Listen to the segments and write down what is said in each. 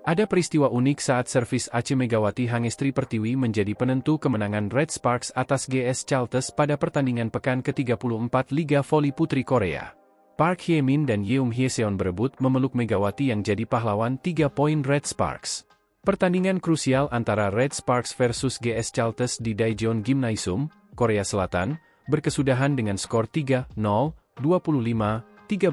Ada peristiwa unik saat servis Ace Megawati Hangestri Pertiwi menjadi penentu kemenangan Red Sparks atas GS Chalters pada pertandingan pekan ke-34 Liga Voli Putri Korea. Park Hye-min dan Yeum Hye-seon berebut memeluk Megawati yang jadi pahlawan 3 poin Red Sparks. Pertandingan krusial antara Red Sparks versus GS Chalters di Daejeon Gymnasium, Korea Selatan, berkesudahan dengan skor 3-0, 25-13,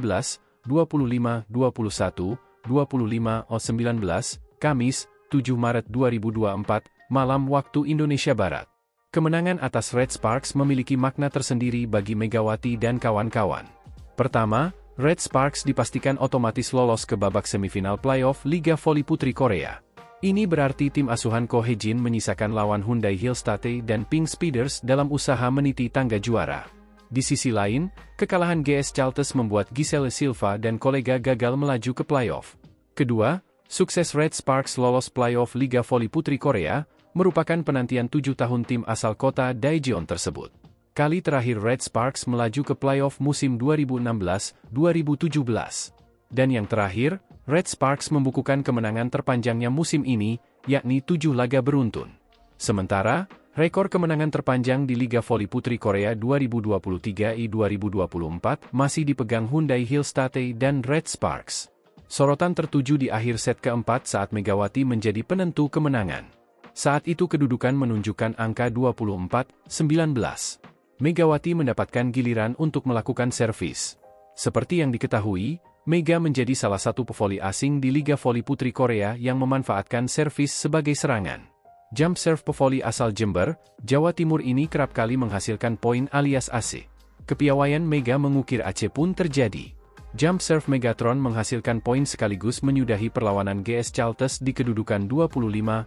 25-21, 25-19, Kamis, 7 Maret 2024, malam waktu Indonesia Barat. Kemenangan atas Red Sparks memiliki makna tersendiri bagi Megawati dan kawan-kawan. Pertama, Red Sparks dipastikan otomatis lolos ke babak semifinal playoff Liga Voli Putri Korea. Ini berarti tim asuhan Ko Hae-jin menyisakan lawan Hyundai Hillstate dan Pink Speeders dalam usaha meniti tangga juara. Di sisi lain, kekalahan GS Chalters membuat Giselle Silva dan kolega gagal melaju ke playoff. Kedua, sukses Red Sparks lolos playoff Liga Voli Putri Korea, merupakan penantian 7 tahun tim asal kota Daejeon tersebut. Kali terakhir Red Sparks melaju ke playoff musim 2016-2017. Dan yang terakhir, Red Sparks membukukan kemenangan terpanjangnya musim ini, yakni 7 laga beruntun. Sementara, rekor kemenangan terpanjang di Liga Voli Putri Korea 2023-2024 masih dipegang Hyundai Hillstate dan Red Sparks. Sorotan tertuju di akhir set keempat saat Megawati menjadi penentu kemenangan. Saat itu kedudukan menunjukkan angka 24-19. Megawati mendapatkan giliran untuk melakukan servis. Seperti yang diketahui, Mega menjadi salah satu pevoli asing di Liga Voli Putri Korea yang memanfaatkan servis sebagai serangan. Jump serve pevoli asal Jember, Jawa Timur ini kerap kali menghasilkan poin alias AC. Kepiawaian Mega mengukir AC pun terjadi. Jump serve Megatron menghasilkan poin sekaligus menyudahi perlawanan GS Chalters di kedudukan 25-19.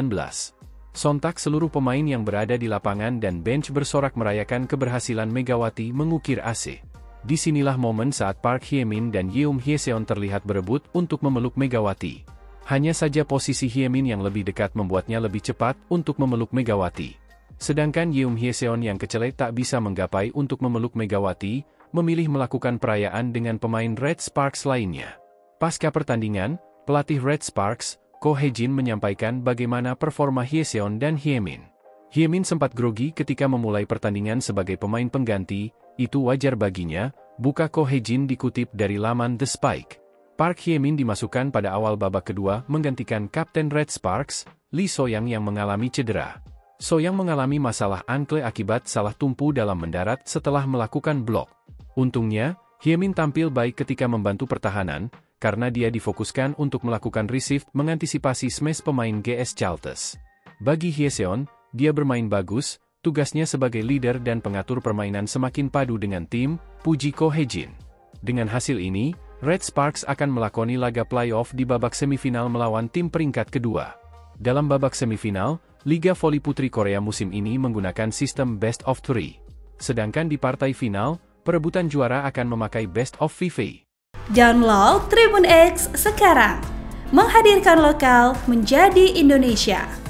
Sontak seluruh pemain yang berada di lapangan dan bench bersorak merayakan keberhasilan Megawati mengukir AC. Disinilah momen saat Park Hye-min dan Yeum Hye-seon terlihat berebut untuk memeluk Megawati. Hanya saja posisi Hye-min yang lebih dekat membuatnya lebih cepat untuk memeluk Megawati. Sedangkan Yeum Hye-seon yang kecele tak bisa menggapai untuk memeluk Megawati, memilih melakukan perayaan dengan pemain Red Sparks lainnya. Pasca pertandingan, pelatih Red Sparks, Ko Hae-jin menyampaikan bagaimana performa Hye-seon dan Hye-min. Hye-min sempat grogi ketika memulai pertandingan sebagai pemain pengganti, itu wajar baginya, buka Ko Hae-jin dikutip dari laman The Spike. Park Hye-min dimasukkan pada awal babak kedua menggantikan Kapten Red Sparks, Lee So-young yang mengalami cedera. So-young mengalami masalah ankle akibat salah tumpu dalam mendarat setelah melakukan blok. Untungnya, Hye-min tampil baik ketika membantu pertahanan, karena dia difokuskan untuk melakukan receive mengantisipasi smash pemain GS Chalters. Bagi Hye-seon, dia bermain bagus, tugasnya sebagai leader dan pengatur permainan semakin padu dengan tim, puji Ko Hae-jin. Dengan hasil ini, Red Sparks akan melakoni laga playoff di babak semifinal melawan tim peringkat kedua. Dalam babak semifinal, Liga Voli Putri Korea musim ini menggunakan sistem Best of 3. Sedangkan di partai final, perebutan juara akan memakai Best of 5. Download Tribun X sekarang, menghadirkan lokal menjadi Indonesia.